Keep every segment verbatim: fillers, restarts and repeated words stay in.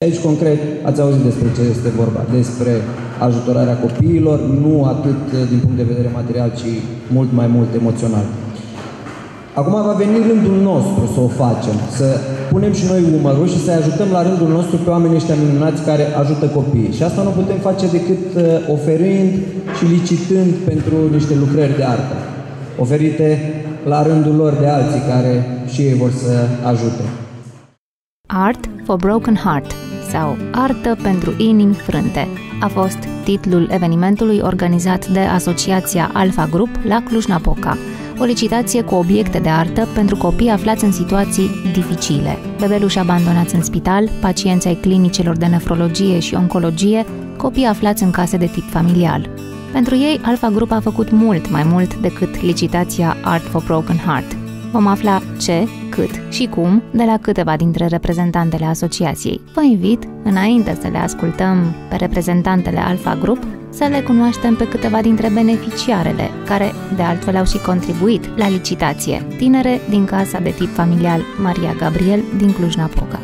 Aici, concret, ați auzit despre ce este vorba, despre ajutorarea copiilor, nu atât din punct de vedere material, ci mult mai mult emoțional. Acum va veni rândul nostru să o facem, să punem și noi umărul și să-i ajutăm la rândul nostru pe oamenii ăștia minunați care ajută copiii. Și asta nu putem face decât oferind și licitând pentru niște lucrări de artă, oferite la rândul lor de alții care și ei vor să ajute. Art for Broken Heart sau Artă pentru inimi frânte a fost titlul evenimentului organizat de Asociația Alpha Group la Cluj-Napoca, o licitație cu obiecte de artă pentru copii aflați în situații dificile, bebeluși abandonați în spital, pacienți ai clinicilor de nefrologie și oncologie, copii aflați în case de tip familial. Pentru ei, Alpha Group a făcut mult mai mult decât licitația Art for Broken Heart. Vom afla ce, cât și cum de la câteva dintre reprezentantele asociației. Vă invit, înainte să le ascultăm pe reprezentantele Alpha Group, să le cunoaștem pe câteva dintre beneficiarele, care de altfel au și contribuit la licitație, tinere din casa de tip familial Maria Gabriel din Cluj-Napoca.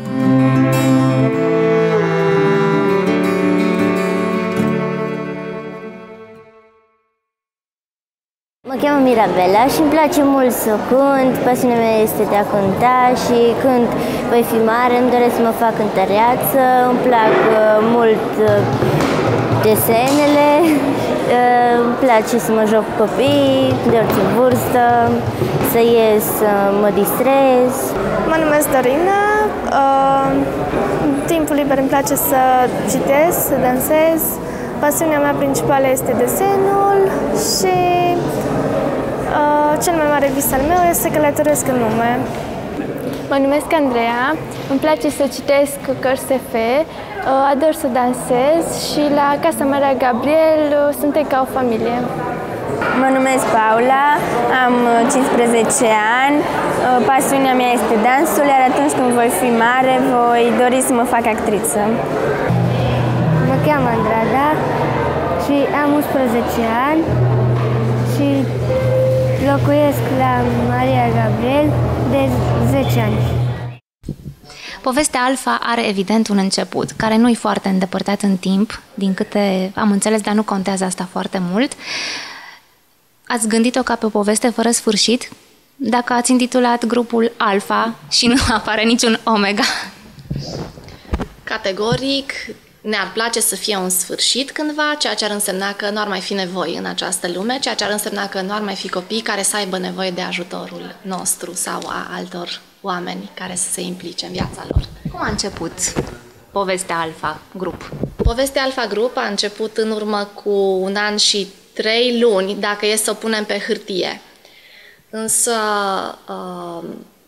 Mă cheamă Mirabela și îmi place mult să cânt, pasiunea mea este de a cânta și când voi fi mare îmi doresc să mă fac cântăreață, îmi plac mult desenele, îmi place să mă joc cu copiii de orice vârstă, să ies, să mă distrez. Mă numesc Dorina, în timpul liber îmi place să citesc, să dansez, pasiunea mea principală este desenul și cel mai mare vis al meu este să călătoresc în lume. Mă numesc Andreea, îmi place să citesc cărți S F, ador să dansez și la Casa Maria Gabriel suntem ca o familie. Mă numesc Paula, am cincisprezece ani, pasiunea mea este dansul, iar atunci când voi fi mare voi dori să mă fac actriță. Mă cheamă Andrada și am unsprezece ani și locuiesc la Maria Gabriel de zece ani. Povestea Alpha are evident un început, care nu-i foarte îndepărtat în timp, din câte am înțeles, dar nu contează asta foarte mult. Ați gândit-o ca pe o poveste fără sfârșit? Dacă ați intitulat grupul Alpha și nu apare niciun Omega? Categoric, ne-ar place să fie un sfârșit cândva, ceea ce ar însemna că nu ar mai fi nevoie în această lume, ceea ce ar însemna că nu ar mai fi copii care să aibă nevoie de ajutorul nostru sau a altor oameni care să se implice în viața lor. Cum a început povestea Alpha Group? Povestea Alpha Group a început în urmă cu un an și trei luni, dacă e să o punem pe hârtie. Însă... Uh,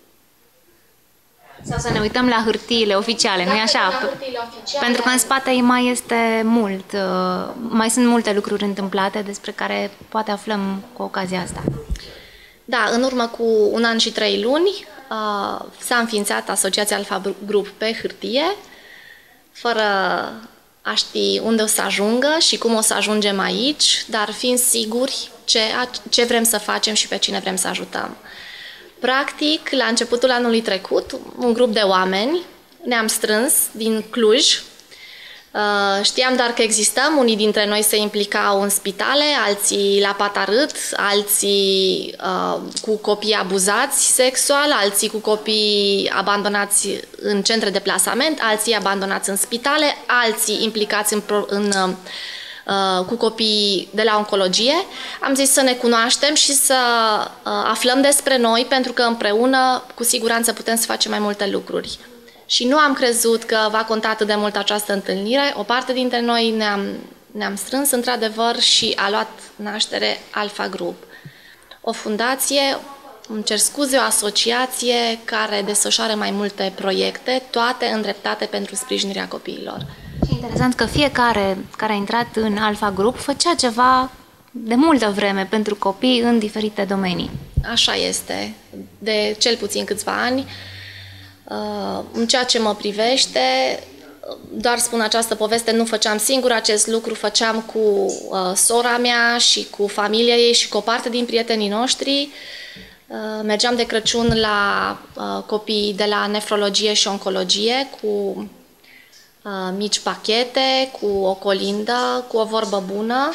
Sau să ne uităm la hârtiile oficiale, nu-i așa? Hârtiile oficiale, pentru că în spate mai este mult, mai sunt multe lucruri întâmplate despre care poate aflăm cu ocazia asta. Da, în urmă cu un an și trei luni s-a înființat Asociația Alpha Group pe hârtie, fără a ști unde o să ajungă și cum o să ajungem aici, dar fiind siguri ce, ce vrem să facem și pe cine vrem să ajutăm. Practic, la începutul anului trecut, un grup de oameni ne-am strâns din Cluj. Știam doar că existăm, unii dintre noi se implicau în spitale, alții la patarât, alții uh, cu copii abuzați sexual, alții cu copii abandonați în centre de plasament, alții abandonați în spitale, alții implicați în... în Uh, cu copii de la oncologie. Am zis să ne cunoaștem și să uh, aflăm despre noi, pentru că împreună cu siguranță putem să facem mai multe lucruri. Și nu am crezut că va conta atât de mult această întâlnire. O parte dintre noi ne-am, ne-am strâns într-adevăr și a luat naștere Alpha Group. O fundație, îmi cer scuze, o asociație care desfășoară mai multe proiecte, toate îndreptate pentru sprijinirea copiilor. Interesant că fiecare care a intrat în Alpha Group făcea ceva de multă vreme pentru copii în diferite domenii. Așa este, de cel puțin câțiva ani. În ceea ce mă privește, doar spun această poveste, nu făceam singur acest lucru, făceam cu sora mea și cu familia ei și cu o parte din prietenii noștri. Mergeam de Crăciun la copii de la nefrologie și oncologie cu mici pachete, cu o colindă, cu o vorbă bună.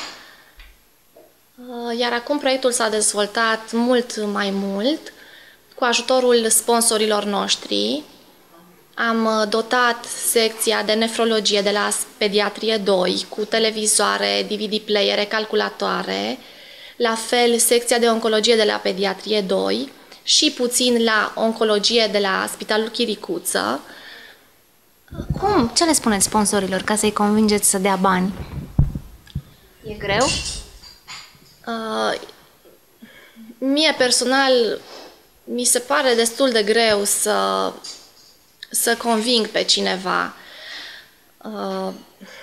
Iar acum proiectul s-a dezvoltat mult mai mult cu ajutorul sponsorilor noștri. Am dotat secția de nefrologie de la Pediatrie doi cu televizoare, D V D playere, calculatoare, la fel secția de oncologie de la Pediatrie doi și puțin la oncologie de la Spitalul Chiricuță. Cum? Ce le spuneți sponsorilor ca să-i convingeți să dea bani? E greu? Uh, mie personal mi se pare destul de greu să, să conving pe cineva. Uh,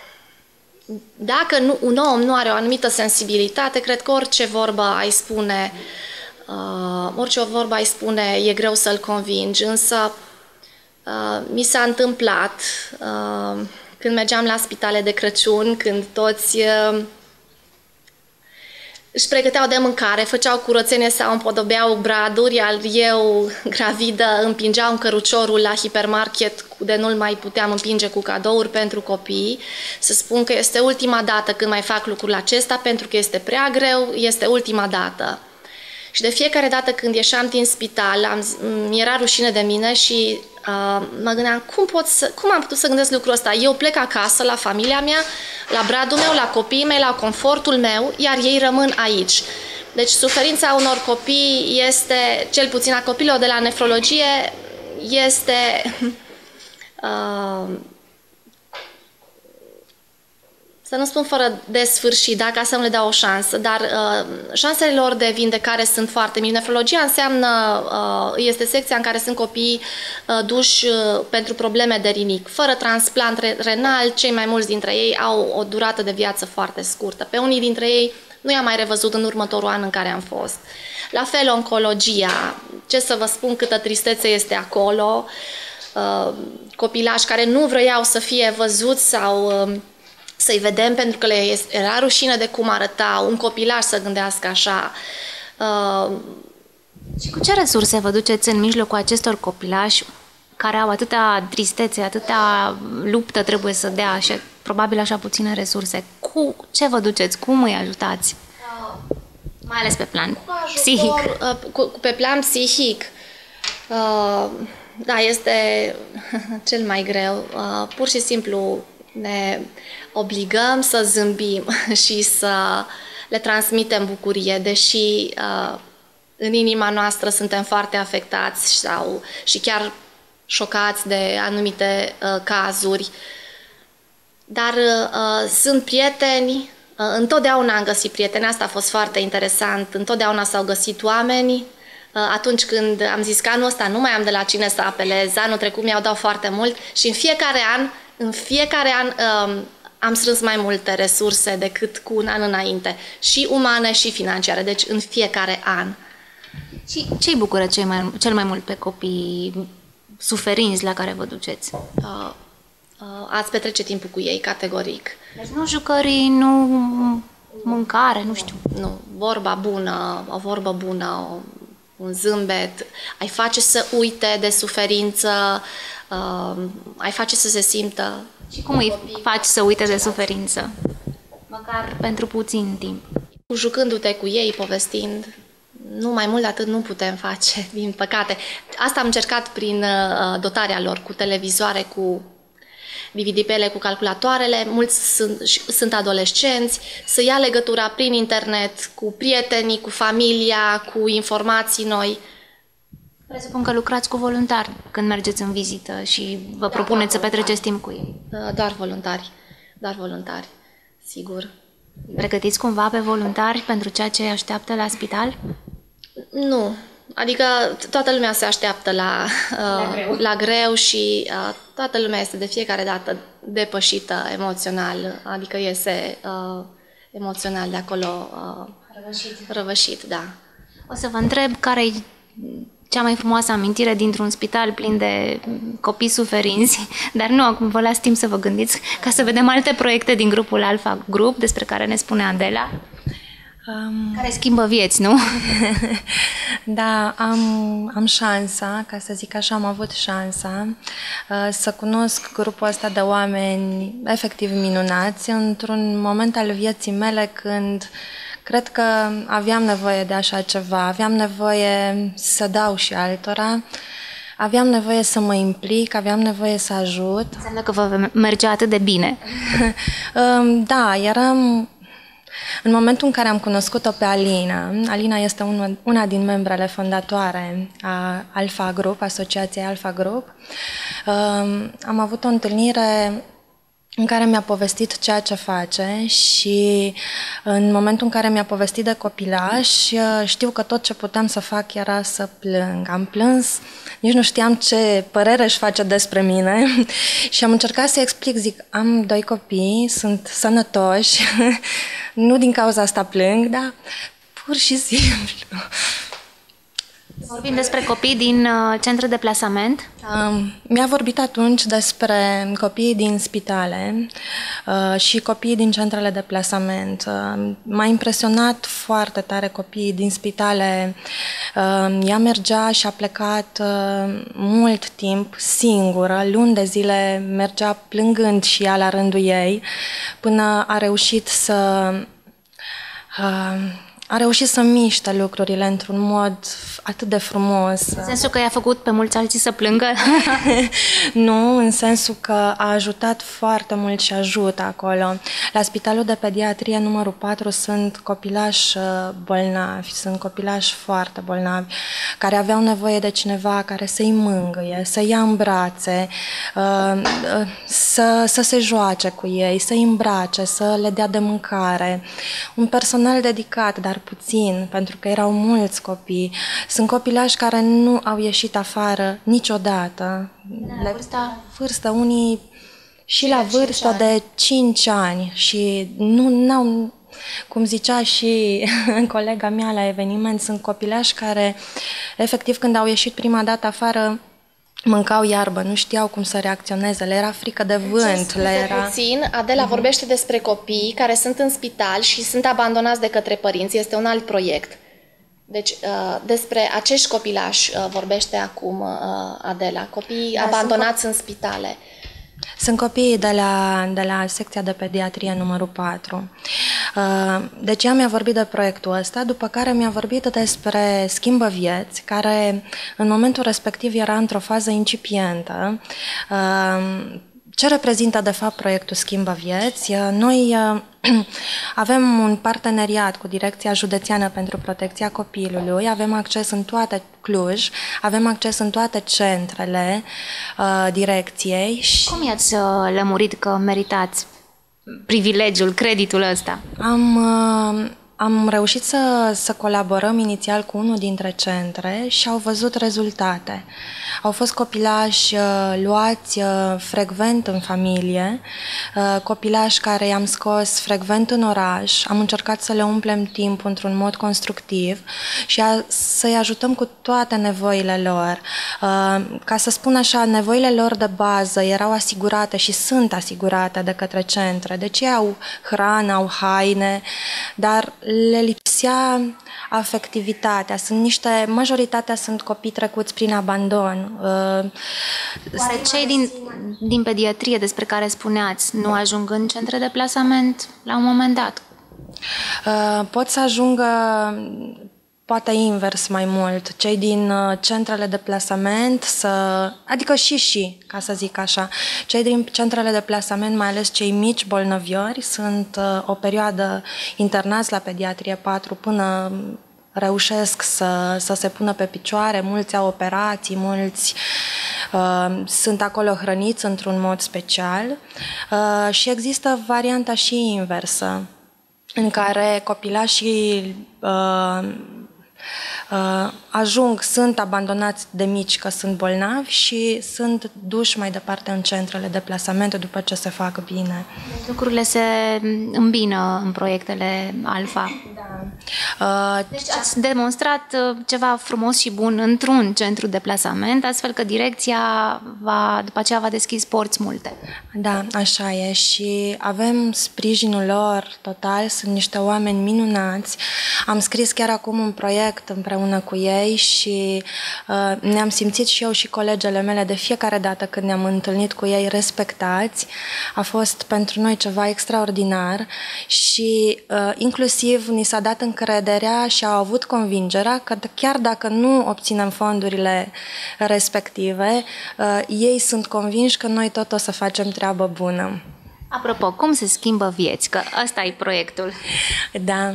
dacă nu, un om nu are o anumită sensibilitate, cred că orice vorbă ai spune, uh, orice vorbă ai spune e greu să-l convingi, însă uh, mi s-a întâmplat uh, când mergeam la spitale de Crăciun, când toți uh, își pregăteau de mâncare, făceau curățenie sau împodobeau braduri, iar eu, gravidă, împingeam căruciorul la hipermarket de nu-l mai puteam împinge cu cadouri pentru copii. Să spun că este ultima dată când mai fac lucrul acesta, pentru că este prea greu, este ultima dată. Și de fiecare dată când ieșeam din spital, am, mi-era rușine de mine și uh, mă gândeam, cum, pot să, cum am putut să gândesc lucrul ăsta? Eu plec acasă, la familia mea, la bradul meu, la copiii mei, la confortul meu, iar ei rămân aici. Deci suferința unor copii este, cel puțin a copiilor de la nefrologie, este... Uh, să nu spun fără de sfârșit, da, ca să nu le dau o șansă, dar uh, șansele lor de vindecare sunt foarte mici. Nefrologia înseamnă, uh, este secția în care sunt copii uh, duși uh, pentru probleme de rinic. Fără transplant renal, cei mai mulți dintre ei au o durată de viață foarte scurtă. Pe unii dintre ei nu i-am mai revăzut în următorul an în care am fost. La fel, oncologia, ce să vă spun câtă tristețe este acolo, uh, copilași care nu vroiau să fie văzuți sau... Uh, să-i vedem, pentru că le era rușine de cum arăta un copilaș să gândească așa. Uh... Și cu ce resurse vă duceți în mijlocul acestor copilași care au atâta tristețe, atâta luptă trebuie să dea și probabil așa puține resurse? Cu ce vă duceți? Cum îi ajutați? Uh... Mai ales pe plan ajutor, psihic. Uh, cu, pe plan psihic. Uh, da, este cel mai greu. Uh, pur și simplu ne obligăm să zâmbim și să le transmitem bucurie, deși uh, în inima noastră suntem foarte afectați sau, și chiar șocați de anumite uh, cazuri. Dar uh, sunt prieteni, uh, întotdeauna am găsit prieteni, asta a fost foarte interesant, întotdeauna s-au găsit oameni. Uh, atunci când am zis că anul ăsta nu mai am de la cine să apelez, anul trecut mi-au dat foarte mult și în fiecare an În fiecare an um, am strâns mai multe resurse decât cu un an înainte, și umane și financiare, deci în fiecare an. Și ce-i bucură cel mai, cel mai mult pe copii suferinți la care vă duceți? Uh, uh, ați petrece timpul cu ei, categoric. Deci nu jucării, nu mâncare, nu știu. Nu, vorba bună, o vorbă bună, o, un zâmbet, ai face să uite de suferință, Uh, ai face să se simtă. Și cum îi faci să uite de suferință? Măcar pentru puțin timp. Jucându-te cu ei, povestind, nu mai mult de atât nu putem face, din păcate. Asta am încercat prin uh, dotarea lor cu televizoare, cu D V D pele, cu calculatoarele. Mulți sunt, sunt adolescenți, să ia legătura prin internet cu prietenii, cu familia, cu informații noi. Presupun că lucrați cu voluntari când mergeți în vizită și vă da, propuneți să petreceți timp cu ei. Doar voluntari, doar voluntari, sigur. Pregătiți cumva pe voluntari pentru ceea ce așteaptă la spital? Nu, adică toată lumea se așteaptă la, la, greu. la greu și uh, toată lumea este de fiecare dată depășită emoțional, adică iese uh, emoțional de acolo uh, răvășit. răvășit, da. O să vă întreb care-i cea mai frumoasă amintire dintr-un spital plin de copii suferinți, dar nu, acum vă las timp să vă gândiți, ca să vedem alte proiecte din grupul Alpha Group, despre care ne spune Adela, um... care schimbă vieți, nu? Da, am, am șansa, ca să zic așa, am avut șansa uh, să cunosc grupul ăsta de oameni efectiv minunați într-un moment al vieții mele când cred că aveam nevoie de așa ceva, aveam nevoie să dau și altora, aveam nevoie să mă implic, aveam nevoie să ajut. Înseamnă că vă mergea atât de bine. Da, eram... În momentul în care am cunoscut-o pe Alina, Alina este una, una din membrele fondatoare a Alpha Group, Asociației Alpha Group, am avut o întâlnire în care mi-a povestit ceea ce face și în momentul în care mi-a povestit de copilaș, știu că tot ce puteam să fac era să plâng. Am plâns, nici nu știam ce părere își face despre mine și am încercat să explic, zic, am doi copii, sunt sănătoși, nu din cauza asta plâng, dar pur și simplu. Vorbim despre copii din uh, centre de plasament? Um, mi-a vorbit atunci despre copiii din spitale uh, și copiii din centrele de plasament. Uh, m-a impresionat foarte tare copiii din spitale. Uh, ea mergea și a plecat uh, mult timp singură, luni de zile mergea plângând și ea la rândul ei, până a reușit să... Uh, A reușit să miște lucrurile într-un mod atât de frumos. În sensul că i-a făcut pe mulți alții să plângă? Nu, în sensul că a ajutat foarte mult și ajută acolo. La Spitalul de Pediatrie numărul patru sunt copilași bolnavi, sunt copilași foarte bolnavi, care aveau nevoie de cineva care să-i mângâie, să ia în brațe, să, să se joace cu ei, să-i îmbrace, să le dea de mâncare. Un personal dedicat, dar puțin, pentru că erau mulți copii. Sunt copilași care nu au ieșit afară niciodată. La vârsta? Vârstă, unii și la vârstă de cinci ani și nu au, cum zicea și colega mea la eveniment, sunt copilași care, efectiv, când au ieșit prima dată afară, mâncau iarbă, nu știau cum să reacționeze, le era frică de vânt. Le era... puțin, Adela uh-huh. vorbește despre copii care sunt în spital și sunt abandonați de către părinți. Este un alt proiect. Deci, despre acești copilași vorbește acum Adela, copii da, abandonați sunt... în spitale. Sunt copiii de la, de la secția de pediatrie numărul patru. Deci ea mi-a vorbit de proiectul ăsta, după care mi-a vorbit despre Schimbă Vieți, care în momentul respectiv era într-o fază incipientă. Ce reprezintă, de fapt, proiectul Schimbă Vieți? Noi avem un parteneriat cu Direcția Județeană pentru Protecția Copilului, avem acces în toate Cluj, avem acces în toate centrele uh, direcției. Și... Cum i-ați uh, lămurit că meritați privilegiul, creditul ăsta? Am... Uh, Am reușit să, să colaborăm inițial cu unul dintre centre și au văzut rezultate. Au fost copilași uh, luați uh, frecvent în familie, uh, copilași care i-am scos frecvent în oraș, am încercat să le umplem timp într-un mod constructiv și a, să-i ajutăm cu toate nevoile lor. Uh, ca să spun așa, nevoile lor de bază erau asigurate și sunt asigurate de către centre. Deci ei au hrană, au haine, dar le lipsea afectivitatea. Sunt niște, majoritatea sunt copii trecuți prin abandon. Oare cei din, din pediatrie despre care spuneați nu ajung în centre de plasament la un moment dat? Pot să ajungă poate invers mai mult. Cei din centrele de plasament, să, adică și și, ca să zic așa, cei din centrele de plasament, mai ales cei mici bolnăviori, sunt o perioadă internați la pediatrie patru până reușesc să, să se pună pe picioare, mulți au operații, mulți uh, sunt acolo hrăniți într-un mod special uh, și există varianta și inversă, în care copilașii uh, Uh, ajung, sunt abandonați de mici că sunt bolnavi și sunt duși mai departe în centrele de plasament după ce se fac bine. Lucrurile se îmbină în proiectele Alpha. Da. Uh, deci ați demonstrat ceva frumos și bun într-un centru de plasament, astfel că direcția va, după aceea va deschis porți multe. Da, așa e și avem sprijinul lor total, sunt niște oameni minunați. Am scris chiar acum un proiect proiect împreună cu ei și uh, ne-am simțit și eu și colegele mele de fiecare dată când ne-am întâlnit cu ei respectați. A fost pentru noi ceva extraordinar și uh, inclusiv ni s-a dat încrederea și au avut convingerea că chiar dacă nu obținem fondurile respective, uh, ei sunt convinși că noi tot o să facem treabă bună. Apropo, cum se schimbă vieți? Că ăsta e proiectul. Da.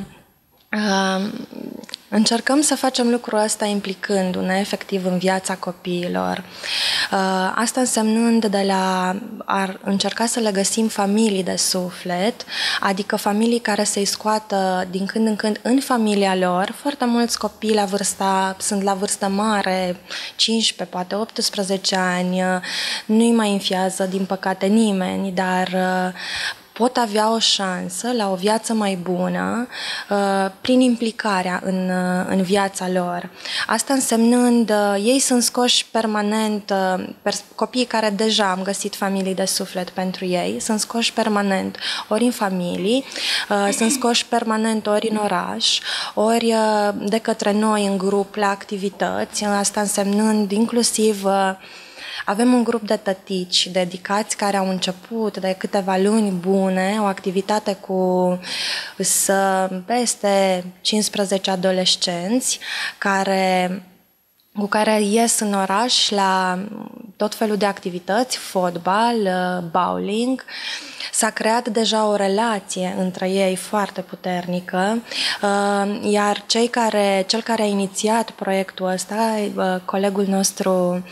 Uh, încercăm să facem lucrul ăsta implicându-ne efectiv în viața copiilor. Uh, asta însemnând de la a încerca să le găsim familii de suflet, adică familii care să-i scoată din când în când în familia lor. Foarte mulți copii la vârsta, sunt la vârstă mare, cincisprezece, poate optsprezece ani, nu-i mai înfiază din păcate nimeni, dar uh, pot avea o șansă la o viață mai bună uh, prin implicarea în, uh, în viața lor. Asta însemnând, uh, ei sunt scoși permanent, uh, copiii care deja am găsit familii de suflet pentru ei, sunt scoși permanent ori în familii, uh, sunt scoși permanent ori în oraș, ori uh, de către noi în grup la activități, asta însemnând inclusiv uh, avem un grup de tătici dedicați care au început de câteva luni bune o activitate cu să, peste cincisprezece adolescenți care, cu care ies în oraș la tot felul de activități, fotbal, bowling. S-a creat deja o relație între ei foarte puternică, iar cei care, cel care a inițiat proiectul ăsta, colegul nostru,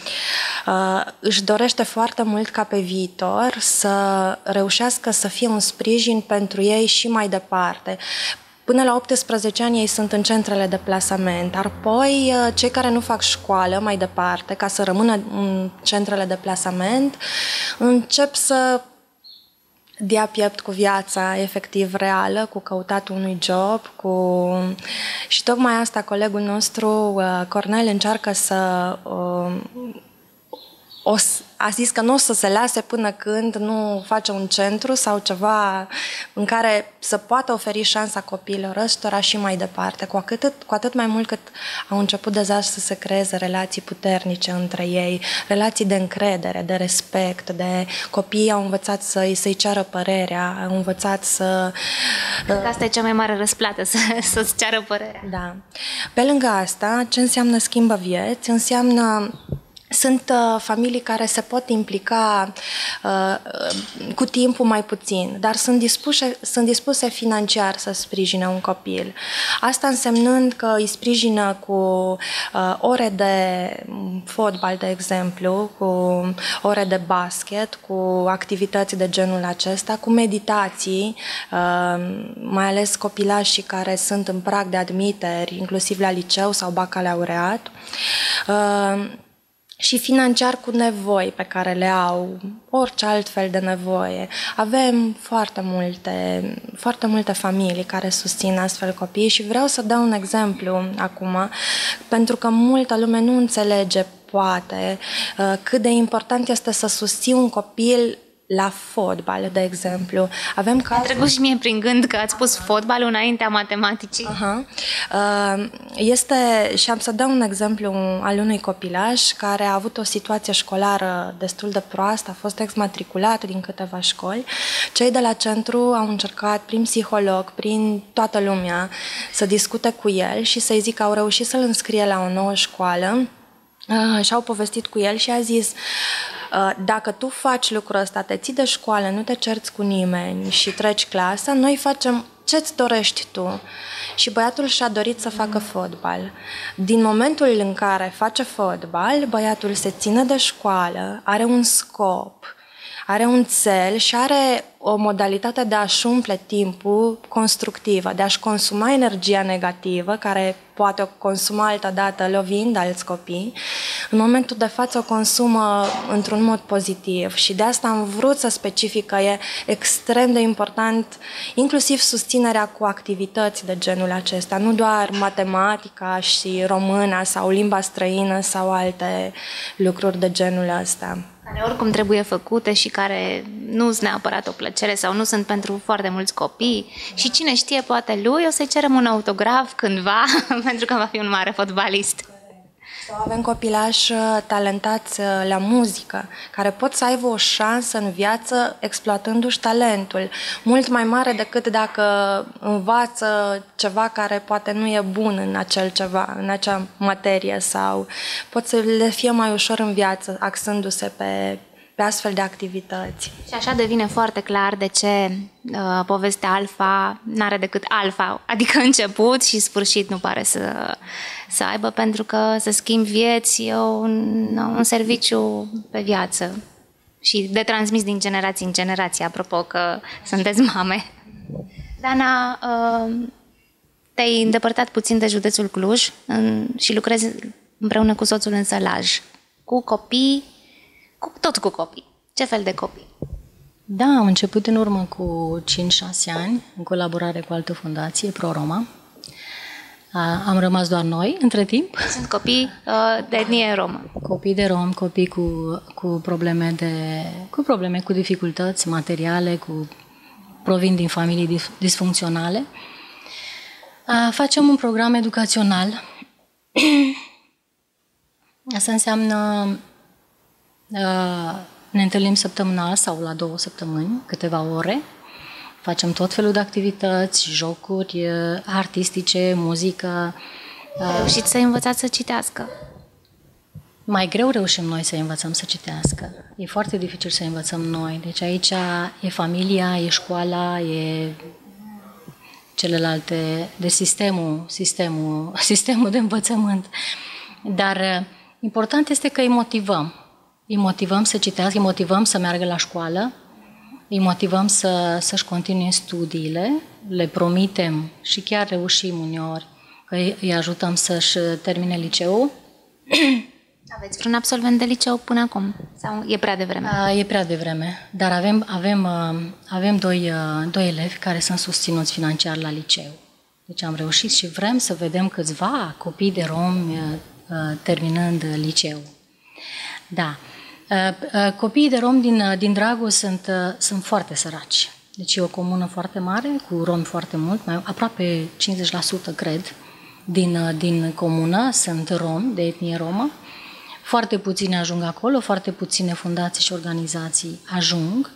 își dorește foarte mult ca pe viitor să reușească să fie un sprijin pentru ei și mai departe. Până la optsprezece ani ei sunt în centrele de plasament, apoi cei care nu fac școală mai departe, ca să rămână în centrele de plasament, încep să dea piept cu viața efectiv reală, cu căutatul unui job, cu... și tocmai asta colegul nostru, Cornel, încearcă să... O, a zis că nu o să se lase până când nu face un centru sau ceva în care să poată oferi șansa copiilor ăstora și mai departe, cu atât, cu atât mai mult cât au început deja să se creeze relații puternice între ei, relații de încredere, de respect, de copiii au învățat să-i, să-i ceară părerea, au învățat să... Cred că asta e cea mai mare răsplată, să, să-ți ceară părerea. Da. Pe lângă asta, ce înseamnă schimbă vieți? Înseamnă Sunt uh, familii care se pot implica uh, cu timpul mai puțin, dar sunt dispuse, sunt dispuse financiar să sprijine un copil. Asta însemnând că îi sprijină cu uh, ore de fotbal, de exemplu, cu ore de basket, cu activități de genul acesta, cu meditații, uh, mai ales copilașii care sunt în prag de admiteri, inclusiv la liceu sau bacalaureat. Uh, și financiar cu nevoi pe care le au, orice alt fel de nevoie. Avem foarte multe, foarte multe familii care susțin astfel copii și vreau să dau un exemplu acum, pentru că multă lume nu înțelege, poate, cât de important este să susții un copil la fotbal, de exemplu. Avem cazul... A trecut și mie prin gând că ați pus fotbalul înaintea matematicii. Uh-huh. Este, și am să dau un exemplu al unui copilaș care a avut o situație școlară destul de proastă, a fost exmatriculat din câteva școli. Cei de la centru au încercat prin psiholog, prin toată lumea, să discute cu el și să-i zic că au reușit să-l înscrie la o nouă școală. Uh, și-au povestit cu el și a zis uh, dacă tu faci lucrul ăsta, te ții de școală, nu te cerți cu nimeni și treci clasa, noi facem ce-ți dorești tu. Și băiatul și-a dorit să facă fotbal. Din momentul în care face fotbal, băiatul se ține de școală, are un scop, are un cel și are o modalitate de a-și umple timpul constructivă, de a-și consuma energia negativă, care poate o consuma altă dată lovind alți copii. În momentul de față o consumă într-un mod pozitiv și de asta am vrut să specific că e extrem de important inclusiv susținerea cu activități de genul acesta, nu doar matematica și româna sau limba străină sau alte lucruri de genul ăsta. Care oricum trebuie făcute și care nu sunt neapărat o plăcere sau nu sunt pentru foarte mulți copii. Și cine știe, poate lui o să-i cerem un autograf cândva, pentru că va fi un mare fotbalist. Sau avem copilași talentați la muzică, care pot să aibă o șansă în viață exploatându-și talentul, mult mai mare decât dacă învață ceva care poate nu e bun în acel ceva, în acea materie, sau pot să le fie mai ușor în viață, axându-se pe, pe astfel de activități. Și așa devine foarte clar de ce uh, povestea Alfa n-are decât Alfa, adică început și sfârșit nu pare să, să aibă, pentru că să schimbi vieți e un, un serviciu pe viață și de transmis din generație în generație, apropo că sunteți mame. Dana, uh, te-ai îndepărtat puțin de județul Cluj în, și lucrezi împreună cu soțul în sălaj, cu copii, cu, tot cu copii. Ce fel de copii? Da, am început în urmă cu cinci șase ani, în colaborare cu altă fundație, Pro-Roma. Am rămas doar noi, între timp. Sunt copii uh, de etnie romă. Copii de rom, copii cu, cu, probleme de, cu probleme, cu dificultăți materiale, cu, provin din familii disfuncționale. Facem un program educațional. Asta înseamnă ne întâlnim săptămânal sau la două săptămâni, câteva ore. Facem tot felul de activități, jocuri artistice, muzică. Reușiți să învățați să citească? Mai greu reușim noi să învățăm să citească. E foarte dificil să învățăm noi. Deci aici e familia, e școala, e celelalte, de sistemul, sistemul, sistemul de învățământ. Dar important este că îi motivăm. Îi motivăm să citească, îi motivăm să meargă la școală, îi motivăm să, să-și continue studiile, le promitem și chiar reușim uneori că îi ajutăm să-și termine liceul. Aveți vreun absolvent de liceu până acum? Sau e prea devreme? A, e prea devreme, dar avem, avem, avem doi, doi elevi care sunt susținuți financiar la liceu. Deci am reușit și vrem să vedem câțiva copii de romi terminând liceu. Da. Copiii de rom din, din Dragoș sunt, sunt foarte săraci. Deci e o comună foarte mare, cu romi foarte mult, mai, aproape cincizeci la sută, cred, din, din comună sunt romi, de etnie romă. Foarte puține ajung acolo, foarte puține fundații și organizații ajung.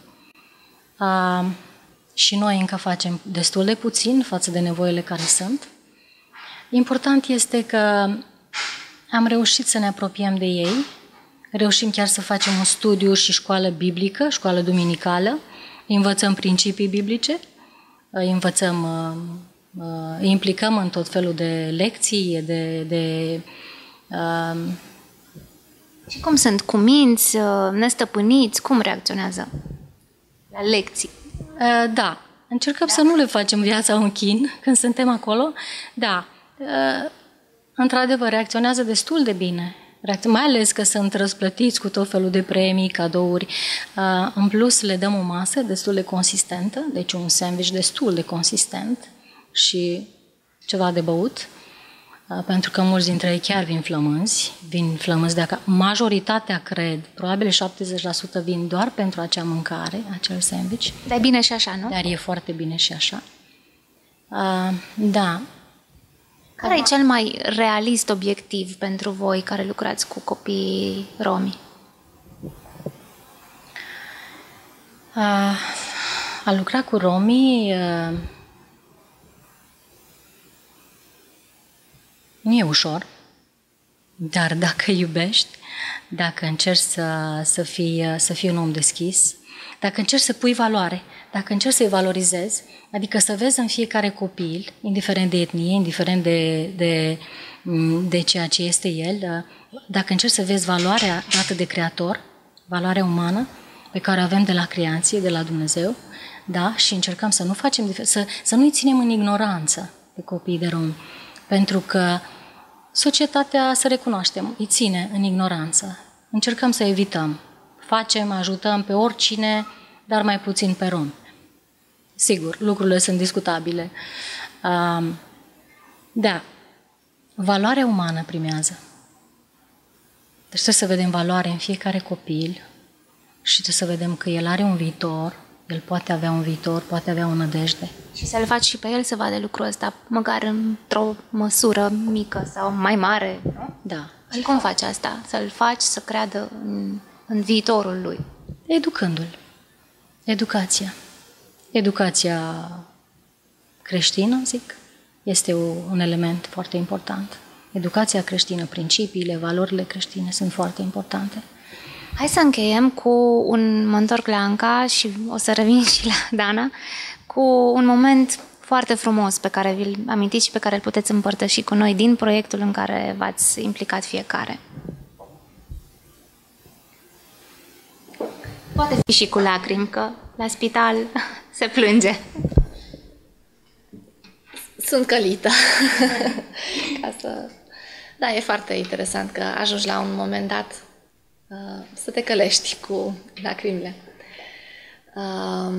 A, și noi încă facem destul de puțin față de nevoile care sunt. Important este că am reușit să ne apropiem de ei, reușim chiar să facem un studiu și școală biblică, școală duminicală, învățăm principii biblice, îi învățăm, îi implicăm în tot felul de lecții, de... de uh... Și cum sunt? Cuminți, nestăpâniți? Cum reacționează la lecții? Uh, da, încercăm da? să nu le facem viața un chin când suntem acolo. Da, uh, într-adevăr, reacționează destul de bine. Mai ales că sunt răsplătiți cu tot felul de premii, cadouri. În plus, le dăm o masă destul de consistentă, deci un sandwich destul de consistent și ceva de băut, pentru că mulți dintre ei chiar vin flămânzi, vin flămânzi de acasă. Majoritatea, cred, probabil șaptezeci la sută vin doar pentru acea mâncare, acel sandwich. Dar e bine și așa, nu? Dar e foarte bine și așa. Da. Care e cel mai realist obiectiv pentru voi care lucrați cu copii romi? A, a lucra cu romii a, nu e ușor, dar dacă iubești, dacă încerci să, să, fii, să fii un om deschis, dacă încerci să pui valoare, dacă încerci să-i valorizezi, adică să vezi în fiecare copil, indiferent de etnie, indiferent de, de, de ceea ce este el, dacă încerci să vezi valoarea dată de Creator, valoarea umană pe care o avem de la creație, de la Dumnezeu, da? Și încercăm să nu facem, să, să nu-i ținem în ignoranță pe copiii de romi, pentru că societatea, să recunoaștem, îi ține în ignoranță. Încercăm să evităm. Facem, ajutăm pe oricine, dar mai puțin pe romi. Sigur, lucrurile sunt discutabile. Da, valoarea umană primează. Deci trebuie să vedem valoare în fiecare copil, și trebuie să vedem că el are un viitor, el poate avea un viitor, poate avea o nădejde. Și să-l faci și pe el să vadă lucrul ăsta, măcar într-o măsură mică sau mai mare. Da. Și cum faci asta? Să-l faci să creadă în, în viitorul lui? Educându-l. Educația. Educația creștină, zic, este un element foarte important. Educația creștină, principiile, valorile creștine sunt foarte importante. Hai să încheiem cu un, mă întorc la Anca și o să revin și la Dana, cu un moment foarte frumos pe care vi-l amintiți și pe care îl puteți împărtăși cu noi din proiectul în care v-ați implicat fiecare. Poate fi și cu lacrimi, că la spital se plânge. Sunt călită. Ca să... Da, e foarte interesant că ajungi la un moment dat uh, să te călești cu lacrimile. Uh,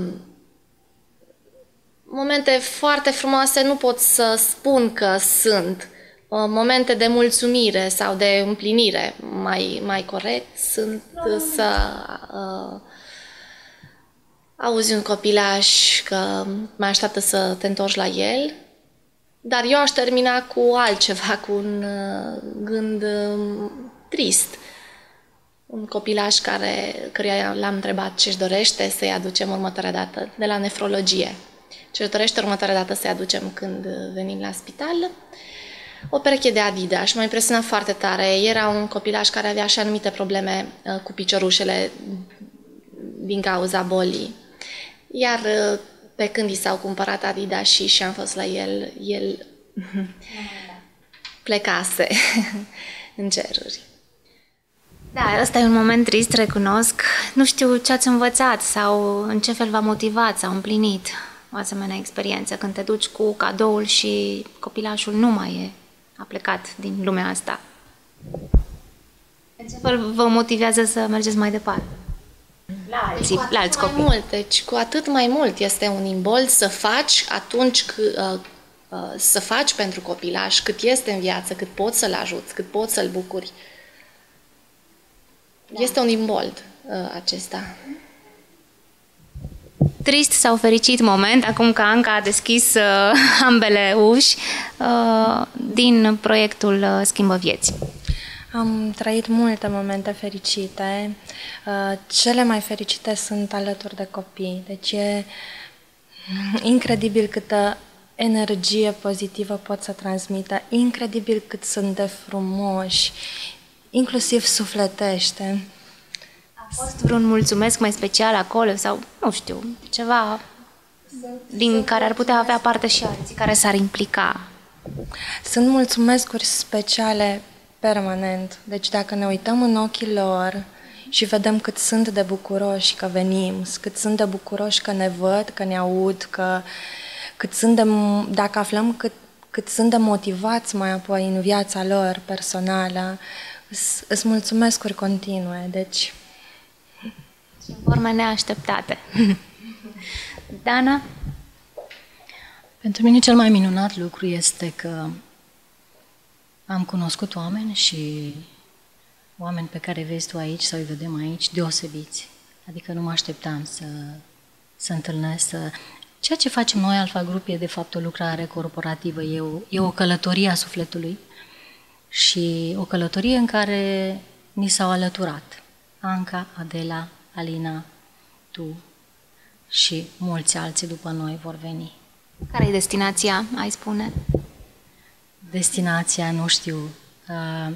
momente foarte frumoase nu pot să spun că sunt. Uh, momente de mulțumire sau de împlinire, mai, mai corect, sunt uh, să uh, auzi un copilaș că mai așteaptă să te întorci la el. Dar eu aș termina cu altceva, cu un uh, gând uh, trist. Un copilaș care, căruia l-am întrebat ce-și dorește să-i aducem următoarea dată de la nefrologie. Ce-și dorește următoarea dată să-i aducem când venim la spital? O pereche de Adidas. M-a impresionat foarte tare. Era un copilaș care avea și anumite probleme uh, cu piciorușele din cauza bolii. Iar uh, pe când i s-au cumpărat Adidas și și-am fost la el, el plecase în ceruri. Da, ăsta e un moment trist, recunosc. Nu știu ce ați învățat sau în ce fel v-a motivat sau împlinit o asemenea experiență când te duci cu cadoul și copilașul nu mai e, a plecat din lumea asta. În ce fel vă motivează să mergeți mai departe? La alții, la alți copii. Mult, deci cu atât mai mult este un imbold să faci atunci că, uh, uh, să faci pentru copilaș cât este în viață, cât poți să-l ajuți, cât poți să-l bucuri. Da. Este un imbold uh, acesta. Trist sau fericit moment, acum că Anca a deschis uh, ambele uși uh, din proiectul uh, Schimbă Vieți. Am trăit multe momente fericite. Cele mai fericite sunt alături de copii. Deci e incredibil câtă energie pozitivă pot să transmită, incredibil cât sunt de frumoși, inclusiv sufletește. A fost vreun mulțumesc mai special acolo sau, nu știu, ceva din care ar putea avea parte și alții care s-ar implica? Sunt mulțumescuri speciale permanent. Deci dacă ne uităm în ochii lor și vedem cât sunt de bucuroși că venim, cât sunt de bucuroși că ne văd, că ne aud, că cât sunt de, dacă aflăm cât, cât sunt de motivați mai apoi în viața lor personală, îți mulțumesc-uri continue. Deci... Și în forme neașteptate. Dana? Pentru mine cel mai minunat lucru este că am cunoscut oameni și oameni pe care vezi tu aici sau îi vedem aici, deosebiți. Adică nu mă așteptam să, să întâlnesc. Să... Ceea ce facem noi, Alpha Group, e de fapt o lucrare corporativă, e o, e o călătorie a sufletului și o călătorie în care ni s-au alăturat Anca, Adela, Alina, tu și mulți alții după noi vor veni. Care e destinația, ai spune? Destinația, nu știu. Uh,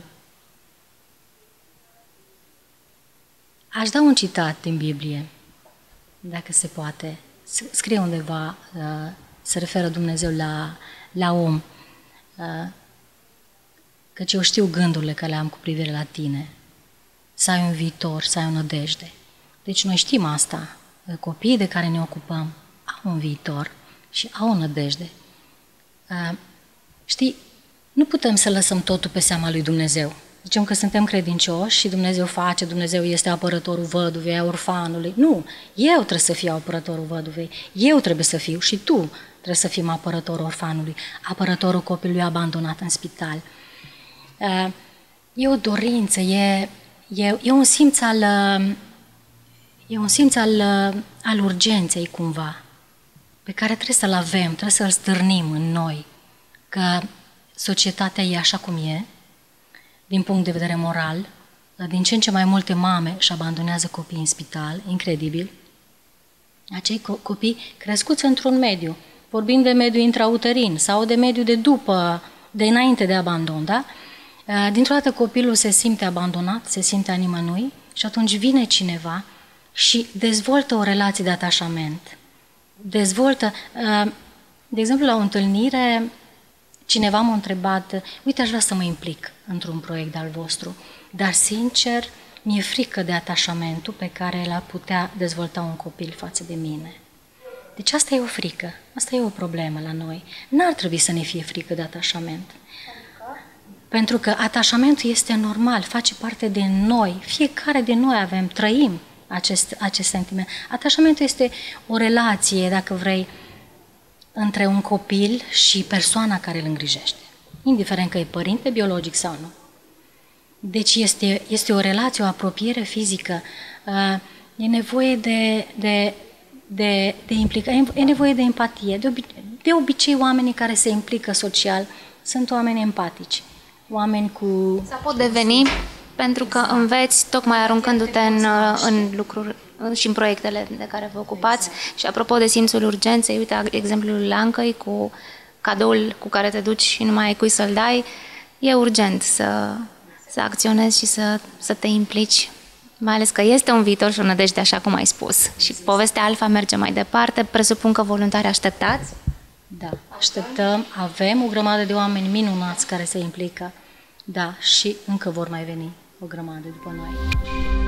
aș da un citat din Biblie, dacă se poate. Scrie undeva, uh, se referă Dumnezeu la, la om. Uh, căci eu știu gândurile care le-am cu privire la tine. Să ai un viitor, să ai o nădejde. Deci noi știm asta. Copiii de care ne ocupăm au un viitor și au o nădejde. Uh, știi, nu putem să lăsăm totul pe seama lui Dumnezeu. Zicem că suntem credincioși și Dumnezeu face, Dumnezeu este apărătorul văduvei, a orfanului. Nu, eu trebuie să fiu apărătorul văduvei, eu trebuie să fiu și tu trebuie să fim apărătorul orfanului, apărătorul copilului abandonat în spital. E o dorință, e, e, e un simț al... e un simț al, al urgenței cumva, pe care trebuie să-l avem, trebuie să-l stârnim în noi, că societatea e așa cum e, din punct de vedere moral, din ce în ce mai multe mame își abandonează copiii în spital, incredibil. Acei co- copii crescuți într-un mediu, vorbim de mediu intrauterin sau de mediu de după, de înainte de abandon, da? Dintr-o dată copilul se simte abandonat, se simte a nimănui și atunci vine cineva și dezvoltă o relație de atașament. Dezvoltă, de exemplu, la o întâlnire, cineva m-a întrebat, uite, aș vrea să mă implic într-un proiect al vostru, dar, sincer, mi-e frică de atașamentul pe care l-ar putea dezvolta un copil față de mine. Deci asta e o frică, asta e o problemă la noi. N-ar trebui să ne fie frică de atașament. Pentru că atașamentul este normal, face parte de noi. Fiecare de noi avem, trăim acest, acest sentiment. Atașamentul este o relație, dacă vrei, între un copil și persoana care îl îngrijește. Indiferent că e părinte biologic sau nu. Deci este, este o relație, o apropiere fizică. E nevoie de, de, de, de implicare, e nevoie de empatie. De, obi, de obicei, oamenii care se implică social sunt oameni empatici. Oameni cu... Sau pot deveni pentru că înveți tocmai aruncându-te în, în lucruri și în proiectele de care vă ocupați. Și apropo de simțul urgenței, uite exemplul Lancăi cu cadoul cu care te duci și nu mai ai cui să-l dai, e urgent să, să acționezi și să, să te implici, mai ales că este un viitor și o nădejde, așa cum ai spus. Și povestea Alfa merge mai departe, presupun că voluntari așteptați? Da, așteptăm, avem o grămadă de oameni minunați care se implică, da, și încă vor mai veni o grămadă după noi.